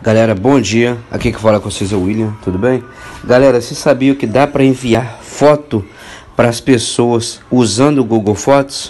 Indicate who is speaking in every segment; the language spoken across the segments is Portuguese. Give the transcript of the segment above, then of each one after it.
Speaker 1: Galera, bom dia. Aqui que fala com vocês é o William, tudo bem? Galera, você sabia que dá para enviar foto para as pessoas usando o Google Fotos?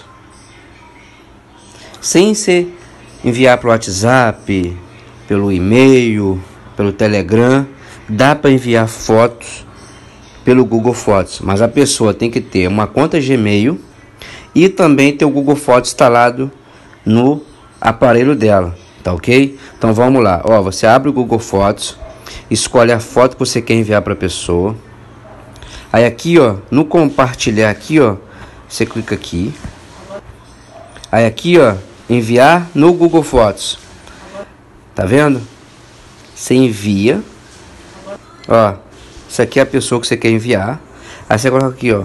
Speaker 1: Sem ser enviar para o WhatsApp, pelo e-mail, pelo Telegram, dá para enviar fotos pelo Google Fotos, mas a pessoa tem que ter uma conta Gmail e também ter o Google Fotos instalado no aparelho dela. Tá ok? Então vamos lá. Ó, você abre o Google Fotos, escolhe a foto que você quer enviar para a pessoa. Aí aqui, ó, no compartilhar aqui, ó, você clica aqui. Aí aqui, ó, enviar no Google Fotos. Tá vendo? Você envia. Ó, isso aqui é a pessoa que você quer enviar. Aí você coloca aqui, ó,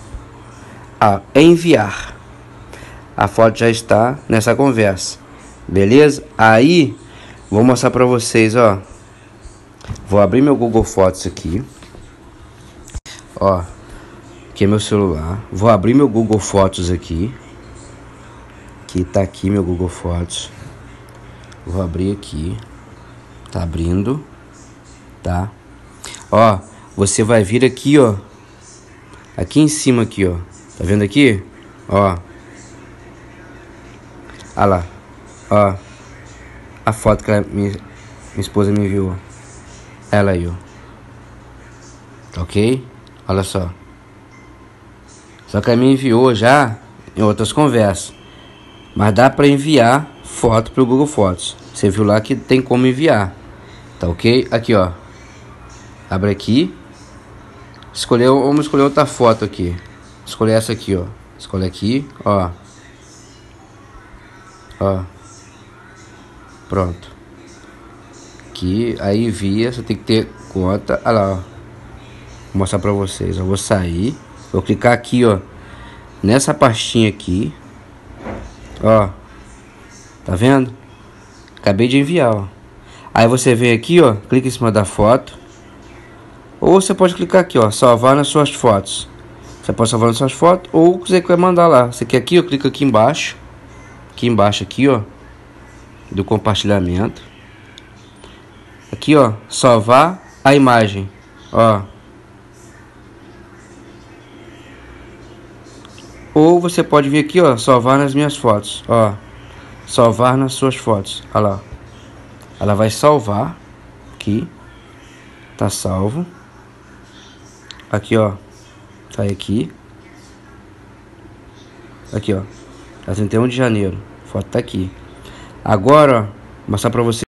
Speaker 1: enviar. A foto já está nessa conversa. Beleza? Aí, vou mostrar pra vocês, ó. Vou abrir meu Google Fotos aqui. Ó, aqui é meu celular. Vou abrir meu Google Fotos aqui. Que tá aqui meu Google Fotos. Vou abrir aqui. Tá abrindo. Tá? Ó, você vai vir aqui, ó. Aqui em cima aqui, ó. Tá vendo aqui? Ó. Olha lá. Ó, a foto que minha esposa me enviou. Ela aí, ó. Ok? Olha só. Só que ela me enviou já em outras conversas. Mas dá pra enviar foto pro Google Fotos. Você viu lá que tem como enviar. Tá ok? Aqui, ó. Abre aqui. Vamos escolher outra foto aqui. Escolher essa aqui, ó. Escolhe aqui, ó. Ó. Pronto. Aqui, aí envia, você tem que ter conta. Olha lá, ó. Vou mostrar pra vocês. Eu vou sair. Vou clicar aqui, ó. Nessa pastinha aqui. Ó. Tá vendo? Acabei de enviar, ó. Aí você vem aqui, ó. Clica em cima da foto. Ou você pode clicar aqui, ó. Salvar nas suas fotos. Você pode salvar nas suas fotos. Ou você quer mandar lá. Você quer aqui, ó. Clica aqui embaixo. Aqui embaixo, aqui, ó. Do compartilhamento. Aqui, ó, salvar a imagem, ó. Ou você pode vir aqui, ó, salvar nas minhas fotos, ó. Salvar nas suas fotos, olha lá. Ela vai salvar aqui. Tá salvo. Aqui, ó. Tá aqui. Aqui, ó. Tá 31 de janeiro. A foto tá aqui. Agora, ó, vou mostrar pra você.